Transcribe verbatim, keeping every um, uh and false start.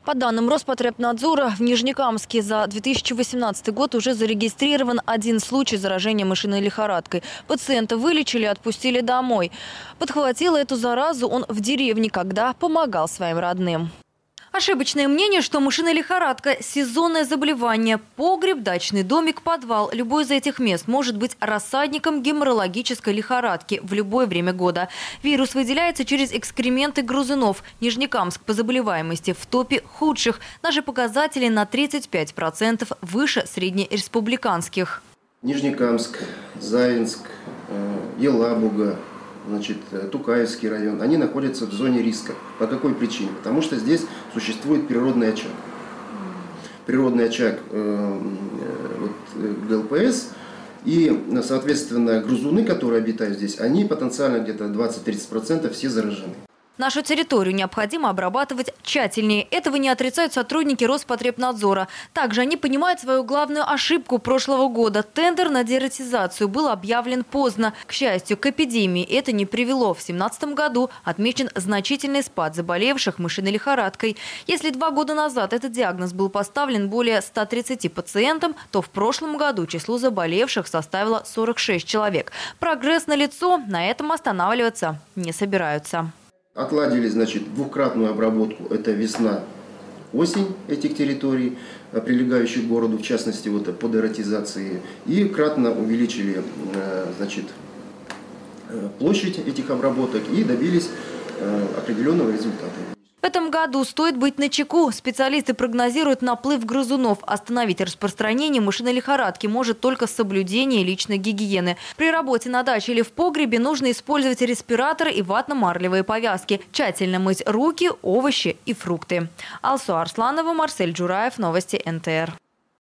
По данным Роспотребнадзора, в Нижнекамске за две тысячи восемнадцатый год уже зарегистрирован один случай заражения мышиной лихорадкой. Пациента вылечили и отпустили домой. Подхватил эту заразу он в деревне, когда помогал своим родным. Ошибочное мнение, что мышиная лихорадка – сезонное заболевание. Погреб, дачный домик, подвал – любой из этих мест может быть рассадником геморрагической лихорадки в любое время года. Вирус выделяется через экскременты грызунов. Нижнекамск по заболеваемости в топе худших. Наши показатели на тридцать пять процентов выше среднереспубликанских. Нижнекамск, Завинск, Елабуга, значит, Тукаевский район, они находятся в зоне риска. По какой причине? Потому что здесь существует природный очаг. Природный очаг э, вот, ГЛПС и, соответственно, грызуны, которые обитают здесь, они потенциально где-то двадцать-тридцать процентов все заражены. Нашу территорию необходимо обрабатывать тщательнее. Этого не отрицают сотрудники Роспотребнадзора. Также они понимают свою главную ошибку прошлого года. Тендер на дератизацию был объявлен поздно. К счастью, к эпидемии это не привело. В две тысячи семнадцатом году отмечен значительный спад заболевших мышиной лихорадкой. Если два года назад этот диагноз был поставлен более ста тридцати пациентам, то в прошлом году число заболевших составило сорок шесть человек. Прогресс налицо, на этом останавливаться не собираются. Отладили, значит, двукратную обработку, это весна, осень этих территорий, прилегающих к городу, в частности, вот, по дератизации, и кратно увеличили, значит, площадь этих обработок и добились определенного результата. В этом году стоит быть начеку. Специалисты прогнозируют наплыв грызунов. Остановить распространение мышиной лихорадки может только соблюдение личной гигиены. При работе на даче или в погребе нужно использовать респираторы и ватно-марлевые повязки. Тщательно мыть руки, овощи и фрукты. Алсу Арсланова, Марсель Джураев, новости эн тэ эр.